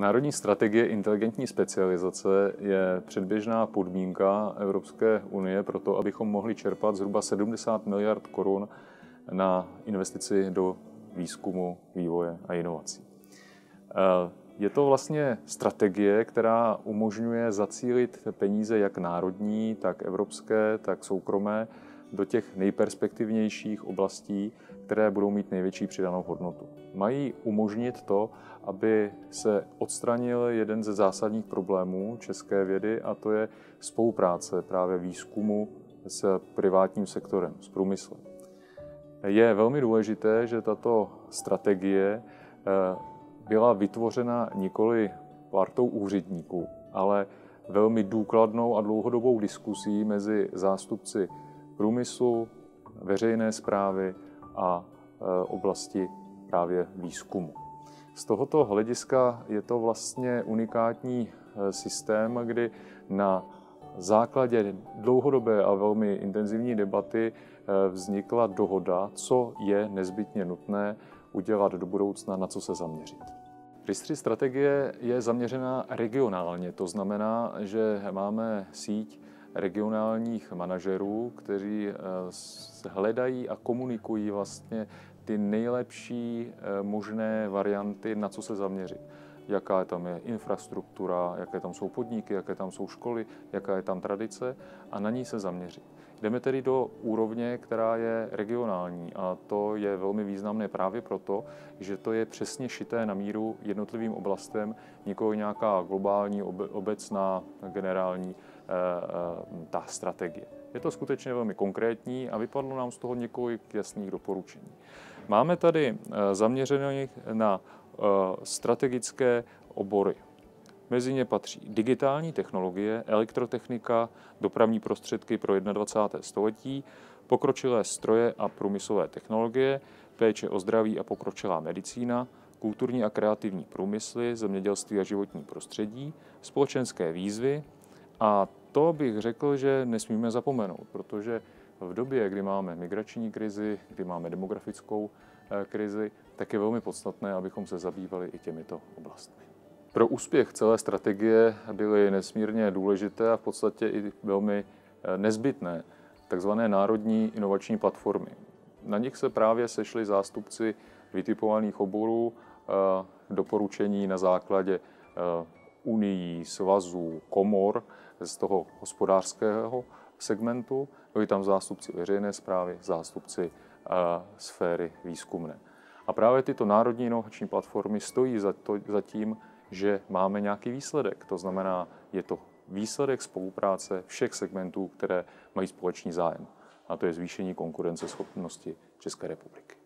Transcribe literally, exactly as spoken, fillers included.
Národní strategie inteligentní specializace je předběžná podmínka Evropské unie pro to, abychom mohli čerpat zhruba sedmdesát miliard korun na investici do výzkumu, vývoje a inovací. Je to vlastně strategie, která umožňuje zacílit peníze jak národní, tak evropské, tak soukromé do těch nejperspektivnějších oblastí, které budou mít největší přidanou hodnotu. Mají umožnit to, aby se odstranil jeden ze zásadních problémů české vědy, a to je spolupráce právě výzkumu s privátním sektorem, s průmyslem. Je velmi důležité, že tato strategie byla vytvořena nikoli partou úředníků, ale velmi důkladnou a dlouhodobou diskusí mezi zástupci průmyslu, veřejné správy a oblasti právě výzkumu. Z tohoto hlediska je to vlastně unikátní systém, kdy na základě dlouhodobé a velmi intenzivní debaty vznikla dohoda, co je nezbytně nutné udělat do budoucna, na co se zaměřit. RIS tři strategie je zaměřená regionálně, to znamená, že máme síť regionálních manažerů, kteří hledají a komunikují vlastně ty nejlepší možné varianty, na co se zaměřit. Jaká tam je infrastruktura, jaké tam jsou podniky, jaké tam jsou školy, jaká je tam tradice, a na ní se zaměřit. Jdeme tedy do úrovně, která je regionální, a to je velmi významné právě proto, že to je přesně šité na míru jednotlivým oblastem, nikoli nějaká globální, obecná, generální ta strategie. Je to skutečně velmi konkrétní a vypadlo nám z toho několik jasných doporučení. Máme tady zaměřené na strategické obory. Mezi ně patří digitální technologie, elektrotechnika, dopravní prostředky pro dvacáté první století, pokročilé stroje a průmyslové technologie, péče o zdraví a pokročilá medicína, kulturní a kreativní průmysly, zemědělství a životní prostředí, společenské výzvy. A to bych řekl, že nesmíme zapomenout, protože v době, kdy máme migrační krizi, kdy máme demografickou krizi, tak je velmi podstatné, abychom se zabývali i těmito oblastmi. Pro úspěch celé strategie byly nesmírně důležité a v podstatě i velmi nezbytné takzvané národní inovační platformy. Na nich se právě sešli zástupci vytipovaných oborů, doporučení na základě unií, svazů, komor z toho hospodářského segmentu. Byli tam zástupci veřejné správy, zástupci sféry výzkumné. A právě tyto národní inovační platformy stojí za, to, za tím, že máme nějaký výsledek. To znamená, je to výsledek spolupráce všech segmentů, které mají společný zájem. A to je zvýšení konkurenceschopnosti České republiky.